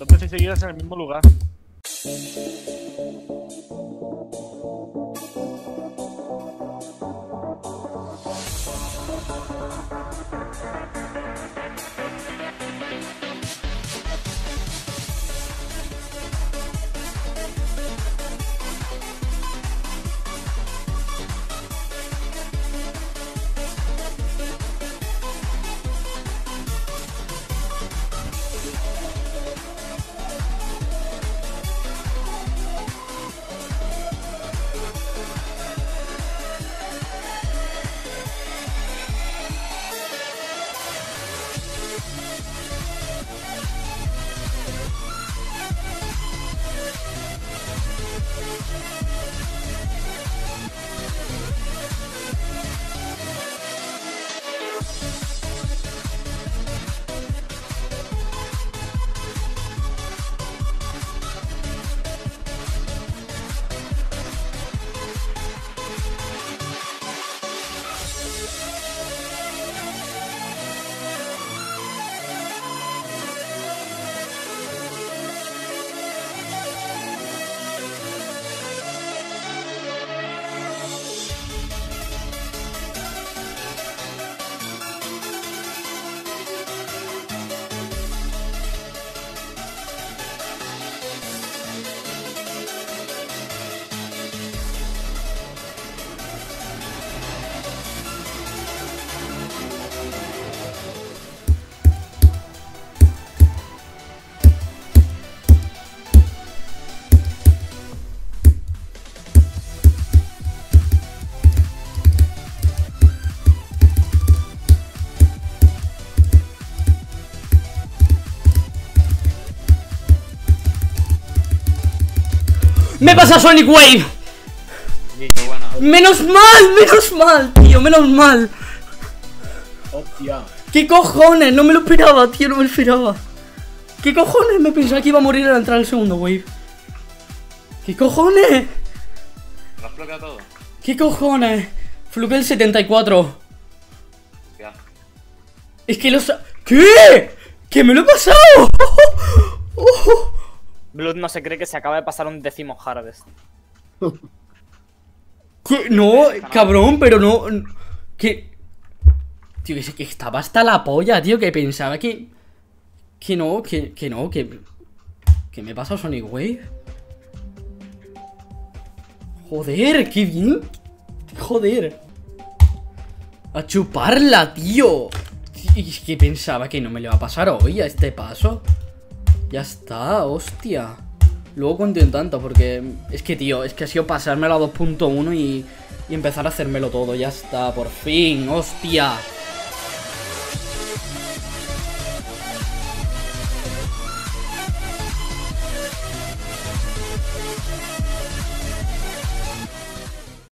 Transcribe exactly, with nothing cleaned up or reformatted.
Dos veces seguidas en el mismo lugar. ¡Me pasa Sonic Wave! Listo, bueno. ¡Menos mal! ¡Menos mal, tío! ¡Menos mal! Hostia. ¿Qué cojones? No me lo esperaba, tío, no me lo esperaba. ¿Qué cojones? Me pensaba que iba a morir al entrar al segundo wave. ¿Qué cojones? ¿Lo has bloqueado todo? ¿Qué cojones? Flukel setenta y cuatro. Ya. Es que los... ¿Qué? ¿Qué me lo he pasado? Blood no se cree que se acaba de pasar un décimo Harvest. ¿Qué? No, cabrón, pero no... ¿Qué? Tío, que, que estaba hasta la polla, tío, que pensaba que... Que no, que, que no, que... Que me pasa Sonic Wave. Joder, qué bien. Joder. A chuparla, tío. Es que pensaba que no me le va a pasar hoy a este paso. Ya está, hostia. Luego cuento en tanto porque... Es que, tío, es que ha sido pasármelo a dos punto uno y, y empezar a hacérmelo todo. Ya está, por fin, hostia.